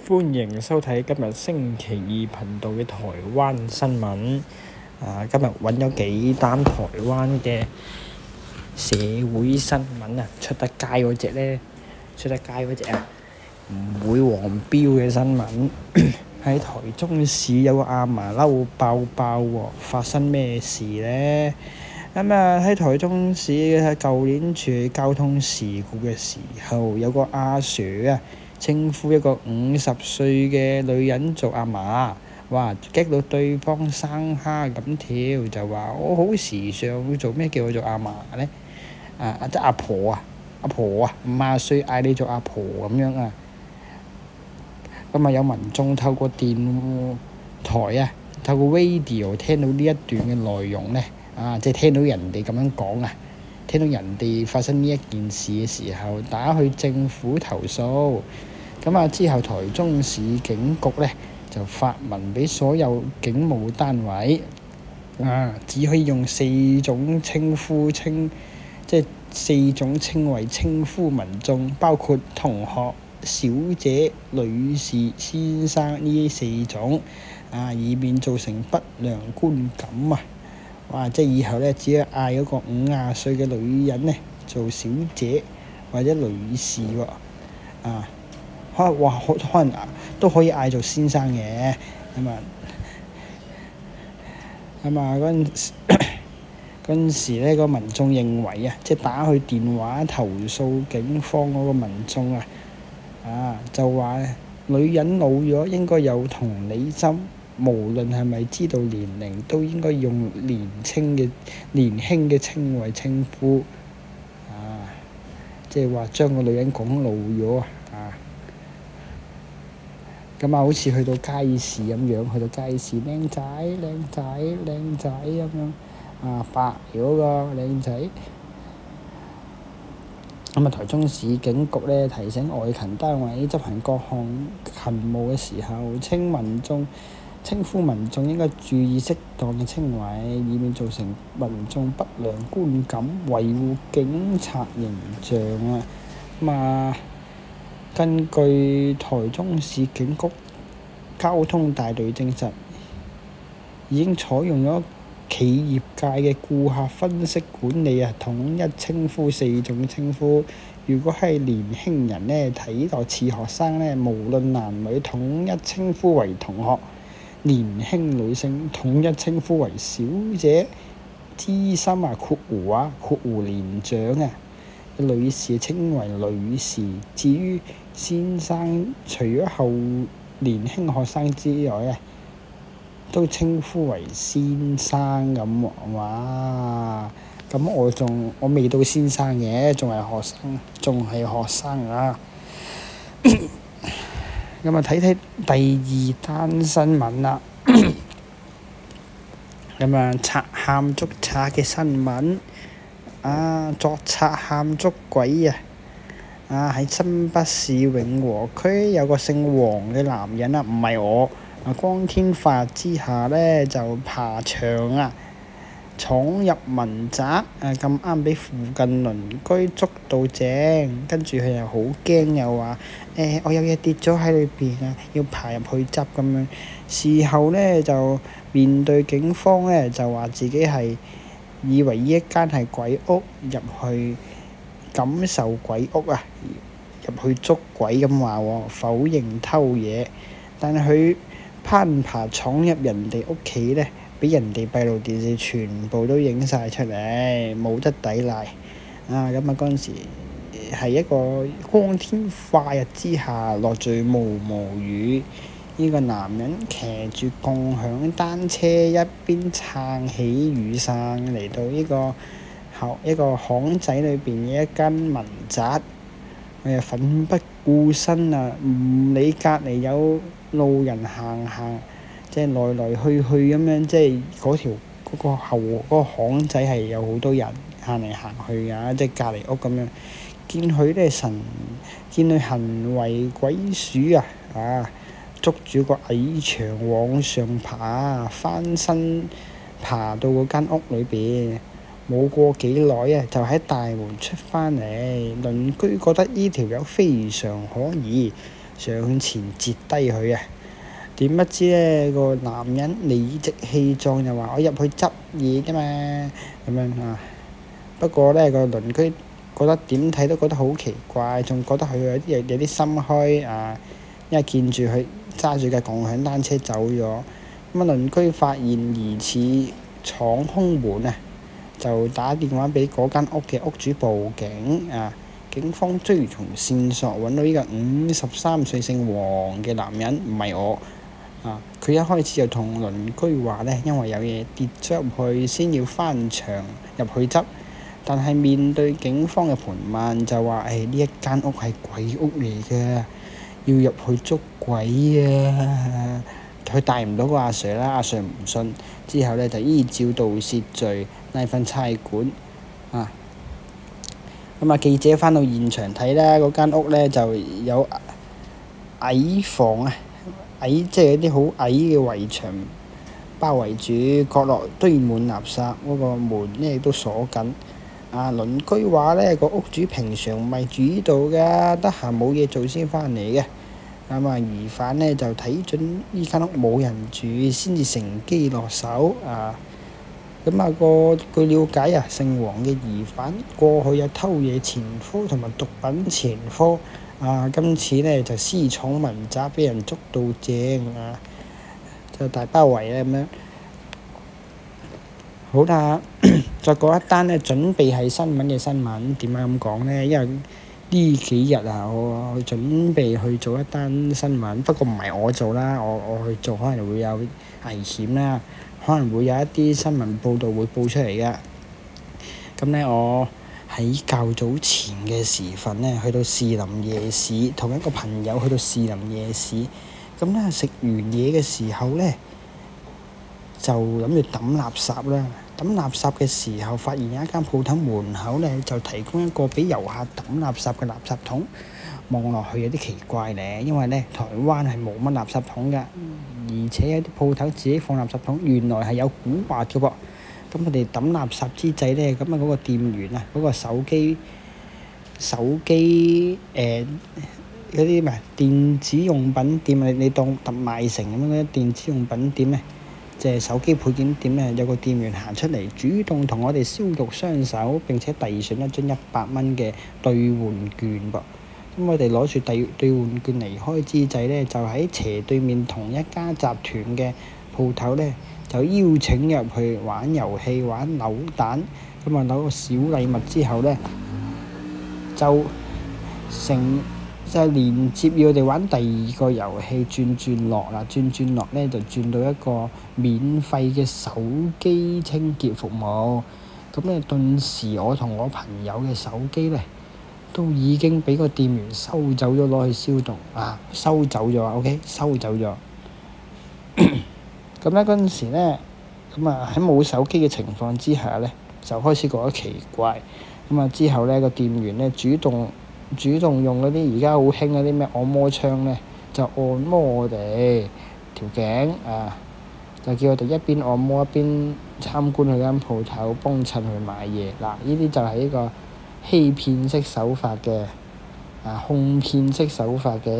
歡迎收睇今日星期二頻道嘅台灣新聞。今日揾咗幾單台灣嘅社會新聞啊，出得街嗰隻唔會黃標嘅新聞。喺台中市有個阿嫲嬲爆爆喎，發生咩事呢？喺台中市舊年處理交通事故嘅時候，有個阿 Sir 啊，稱呼一個50歲嘅女人做阿嫲，哇！激到對方生蝦咁跳，就話我好時尚，做咩叫我做阿嫲呢？即阿婆啊，50歲嗌你做阿婆咁樣啊！有民眾透過電台啊，透過 radio 聽到呢一段嘅內容呢，即係聽到人哋咁樣講啊，聽到人哋發生呢一件事嘅時候，打去政府投訴。之後台中市警局呢就發文俾所有警務單位，只可以用4種稱謂稱呼民眾，包括同學、小姐、女士、先生呢4種，以免造成不良觀感啊！即係以後呢，只係嗌嗰個50歲嘅女人呢做小姐或者女士喎，可能都可以嗌做先生嘅。嗰陣時呢，個民眾認為即係打去電話投訴警方嗰個民眾就話女人老咗應該有同理心，無論係咪知道年齡，都應該用年輕嘅稱謂稱呼，即係話將個女人講老咗好似去到街市咁樣，靚仔咁樣，白咗個靚仔。台中市警局呢提醒外勤單位執行各項勤務嘅時候，稱呼民眾應該注意適當嘅稱謂，以免造成民眾不良觀感，維護警察形象。根據台中市警局交通大隊證實，已經採用咗企業界嘅顧客分析管理統一稱呼4種稱呼。如果係年輕人呢，睇落似學生呢，無論男女統一稱呼為同學；年輕女性統一稱呼為小姐；資深括弧年長女士稱為女士。至於先生，除咗後年輕學生之外都稱呼為先生咁。我未到先生嘅，仲係學生睇睇第2單新聞啦。賊喊捉賊嘅新聞。作賊喊捉鬼喺新北市永和區有個姓黃嘅男人唔係我，光天化日之下呢，就爬牆闖入民宅，咁啱俾附近鄰居捉到正，跟住佢又好驚，又話我有嘢跌咗喺裏邊要爬入去執咁樣。事後呢，就面對警方呢，就話自己係以為呢一間係鬼屋，入去感受鬼屋入去捉鬼咁話喎，否認偷嘢。但係佢攀爬闖入人哋屋企呢，俾人哋閉路電視全部都影晒出嚟，冇得抵賴。嗰陣時係一個光天化日之下，落住毛雨。呢個男人騎住共享單車，一邊撐起雨傘嚟到一個巷仔裏邊嘅一間民宅，佢又奮不顧身唔理隔離有路人行，即係來來去去咁樣，即係嗰個巷仔係有好多人行嚟行去即係隔離屋咁樣。見佢行為鬼鼠捉住個矮牆往上爬，翻身爬到嗰間屋裏邊，冇過幾耐就喺大門出返嚟。鄰居覺得呢條友非常可疑， 上前截低佢啊！點不知咧，個男人理直氣壯就話：我入去執嘢啫嘛，咁樣啊。不過咧，個鄰居覺得點睇都覺得好奇怪，仲覺得佢有啲心虛啊，因為見住佢揸住架共享單車走咗。咁啊，鄰居發現疑似闖空門啊，就打電話俾嗰間屋嘅屋主報警啊。警方追從線索揾到呢個53歲姓黃嘅男人，唔係我。佢一開始就同鄰居話咧，因為有嘢跌咗入去，先要翻牆入去執。但係面對警方嘅盤問，就話：呢一間屋係鬼屋嚟㗎，要入去捉鬼啊！佢帶唔到個阿 Sir 啦，阿 Sir 唔信。之後咧就依照盜竊罪拉返差館啊。咁啊，記者翻到現場睇啦，嗰間屋咧就有矮房啊。即係一啲好矮嘅圍牆包圍住，角落堆滿垃圾，嗰個門咧亦都鎖緊。鄰居話咧，個屋主平常唔係住呢度㗎，得閒冇嘢做先翻嚟嘅。疑犯咧就睇準呢間屋冇人住，先至乘機落手啊。據了解啊，姓黃嘅疑犯過去有偷嘢前科同埋毒品前科。今次咧就私闖民宅，俾人捉到正啊！就大包圍咧咁樣。好啦，再講一單咧，準備係新聞嘅新聞。點解咁講咧？因為呢幾日我準備去做一單新聞，不過唔係我做啦，我去做可能會有危險啦，可能會有一啲新聞報導會報出嚟㗎。咁咧我喺較早前嘅時分咧，去到士林夜市，同一個朋友去到士林夜市。咁咧食完嘢嘅時候咧，就諗住抌垃圾啦。抌垃圾嘅時候，發現有一間鋪頭門口咧，就提供一個俾遊客抌垃圾嘅垃圾桶。望落去有啲奇怪咧，因為咧台灣係冇乜垃圾桶㗎，而且有啲鋪頭自己放垃圾桶，原來係有蠱惑嘅噃。咁佢哋抌垃圾之際咧，咁啊嗰個店員啊，嗰個手機嗰啲咩電子用品店啊，你當特賣城咁樣嗰啲電子用品店咧，即係手機配件店咧，有個店員行出嚟，主動同我哋消毒雙手，並且遞上一張100蚊嘅兌換券噃。咁我哋攞住兌換券離開之際咧，就喺斜對面同一家集團嘅鋪頭咧，就邀請入去玩遊戲、玩扭蛋。咁攞個小禮物之後咧，就連接要我哋玩第二個遊戲轉轉樂啦。轉樂咧就轉到一個免費嘅手機清潔服務。咁咧頓時我同我朋友嘅手機咧都已經俾個店員收走咗，攞去消毒收走咗，OK， 收走咗。咁咧嗰陣時咧，喺冇手機嘅情況之下咧，就開始覺得奇怪。之後咧個店員咧主動用嗰啲而家好興嗰啲咩按摩槍咧，就按摩我哋條頸就叫我哋一邊按摩一邊參觀佢間鋪頭，幫襯佢買嘢。呢啲就係一個欺騙式手法嘅哄騙式手法嘅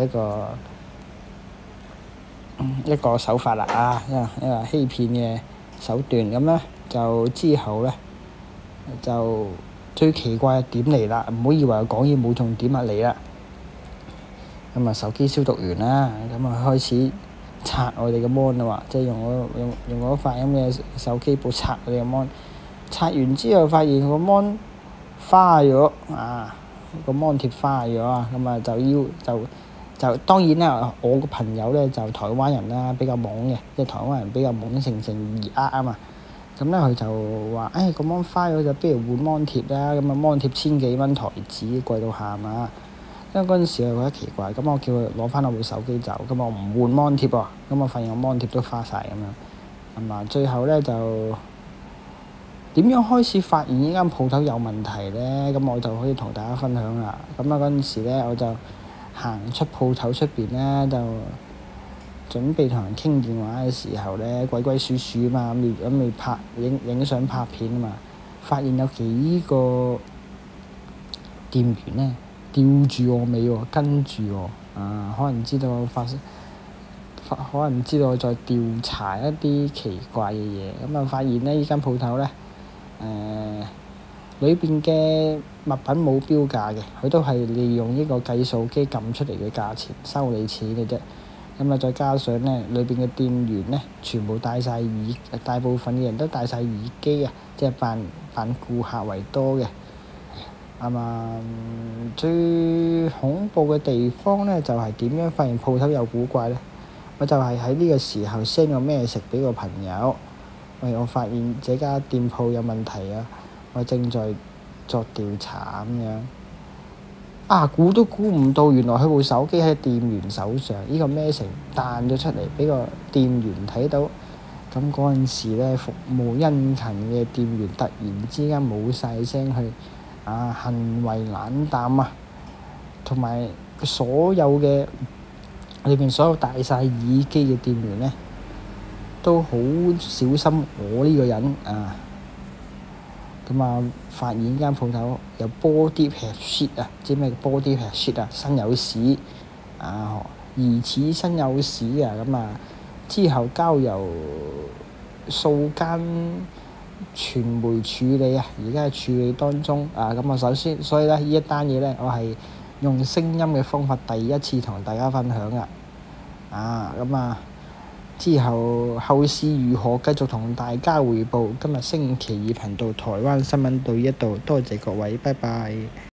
一個手法啦一個欺騙嘅手段。咁咧就之後咧就最奇怪嘅點嚟啦，唔好以為我講嘢冇重點嚟啦。手機消毒完啦，開始拆我哋嘅 mon 啦，即係用嗰塊咁嘅手機部拆我哋嘅 mon。拆完之後發現個 mon 花咗個 mon 貼花咗就當然啦，我個朋友咧就台灣人啦，比較懵嘅，即係台灣人比較懵成易啊嘛。咁咧佢就話：個 mon 花咗就不如換 mon 貼啦。mon 貼1000幾蚊台紙，貴到喊啊！因為嗰陣時我覺得奇怪，咁我叫佢攞翻我部手機走，咁我唔換 mon 貼喎，咁我發現我 mon 貼都花晒咁樣。最後咧就點樣開始發現呢間鋪頭有問題咧？咁我就可以同大家分享啦。嗰陣時咧我就行出鋪頭出邊咧，就準備同人傾電話嘅時候咧，鬼鬼祟祟啊嘛，咁咪拍影相拍片啊嘛，發現有幾個店員咧吊住我尾喎，跟住我， 可能知道可能知道我在調查一啲奇怪嘅嘢，咁啊發現咧呢間鋪頭咧，裏邊嘅物品冇標價嘅，佢都係利用呢個計數機撳出嚟嘅價錢收你錢嘅啫。咁啊再加上咧，裏邊嘅店員咧，全部大部分嘅人都戴晒耳機啊，即係扮顧客為多嘅。最恐怖嘅地方咧，就係點樣發現鋪頭有古怪咧？我就係喺呢個時候 send 個message俾個朋友，我發現這家店鋪有問題啊，我正在作調查咁樣。估都估唔到，原來佢部手機喺店員手上，呢個 message 彈咗出嚟俾個店員睇到。咁嗰陣時咧，服務殷勤嘅店員突然之間冇晒聲去，行為冷淡啊，同埋所有嘅裏邊所有戴晒耳機嘅店員咧，都好小心我呢個人啊。發現間鋪頭有 body pad shit 啊，知咩叫 body pad shit 啊？身有屎疑似身有屎啊！之後交由數間傳媒處理啊，而家係處理當中所以咧呢一單嘢咧，我係用聲音嘅方法第一次同大家分享之後事如何繼續同大家匯報。今日星期二頻道台灣新聞到呢一度，多謝各位，拜拜。